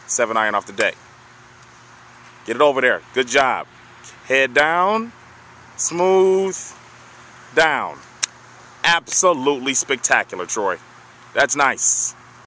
7-iron off the deck. Get it over there. Good job. Head down. Smooth. Down. Absolutely spectacular, Troy. That's nice.